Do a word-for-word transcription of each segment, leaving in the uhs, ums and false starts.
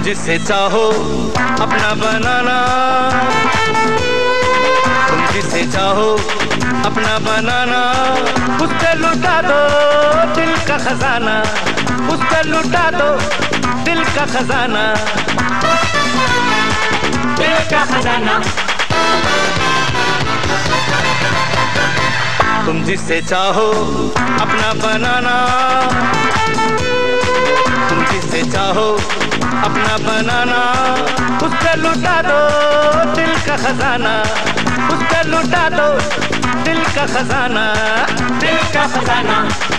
जिसे चाहो अपना बनाना, तुम जिसे चाहो अपना बनाना, उस पे लुटा दो दिल का खजाना, उस पे लुटा दो दिल का खजाना, दिल का खजाना। तुम जिसे चाहो अपना बनाना, तुम जिसे चाहो अपना बनाना, उस पे लुटा दो दिल का खजाना, उस पे लुटा दो दिल का खजाना, दिल का खजाना।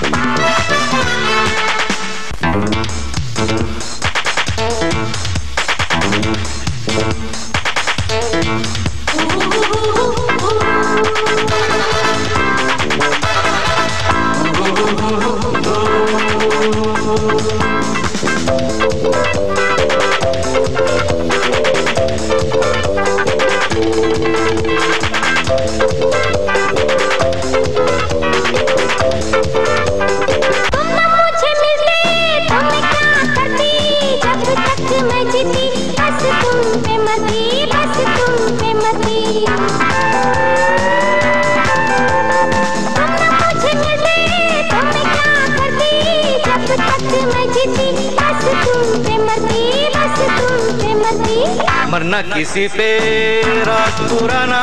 मरना किसी पे रात पुराना,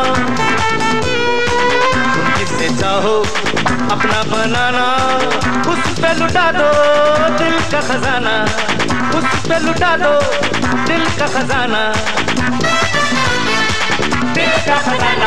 तुम जिसे चाहो अपना बनाना, उस पे लुटा दो दिल का खजाना, उस पे लुटा दो दिल का खजाना, दिल का खजाना।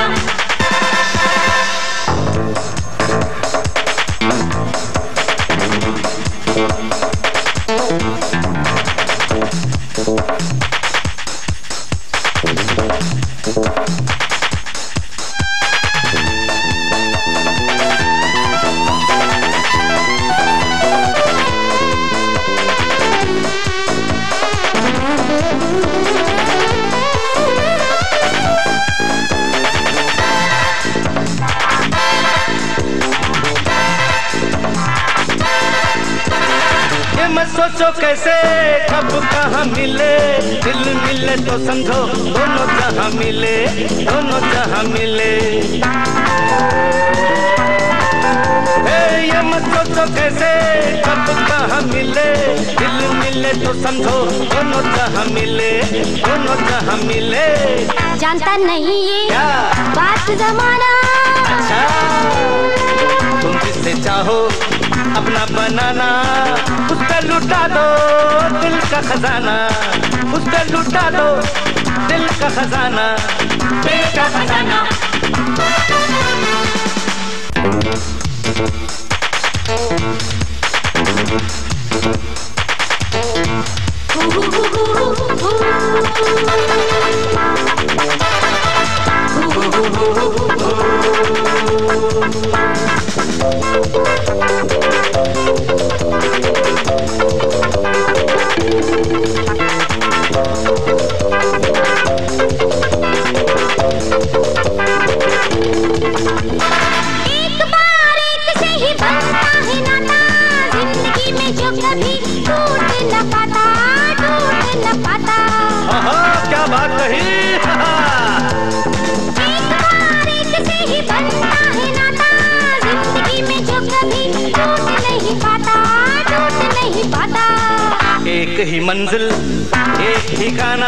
मत सोचो कैसे कब कहाँ मिले, दिल मिले तो समझो दोनों जहाँ मिले, दोनों जहाँ मिले। ए ये मत सोचो कैसे कब कहाँ मिले, दिल मिले तो समझो दोनों जहाँ मिले, दोनों जहाँ मिले। जानता नहीं ये क्या बात जमाना, अच्छा तुम जिसे चाहो अपना बनाना, उस पे लुटा दो दिल का खजाना, उस पे लुटा दो दिल का खजाना, दिल का खजाना। क्या बात कही। एक बार एक से ही बनता है नाता, जिंदगी में जो कभी टूट नहीं पाता, टूट नहीं पाता। एक ही मंजिल एक ठिकाना,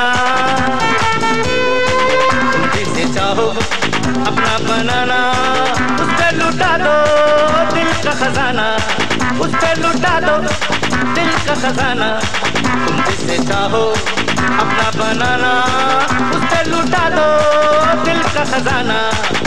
तुम जिसे चाहो अपना बनाना, उस पे लुटा दो दिल का खजाना, उस पे लुटा दो दिल का खजाना। तुम जिसे चाहो अपना बनाना, उस पे लुटा दो दिल का खजाना।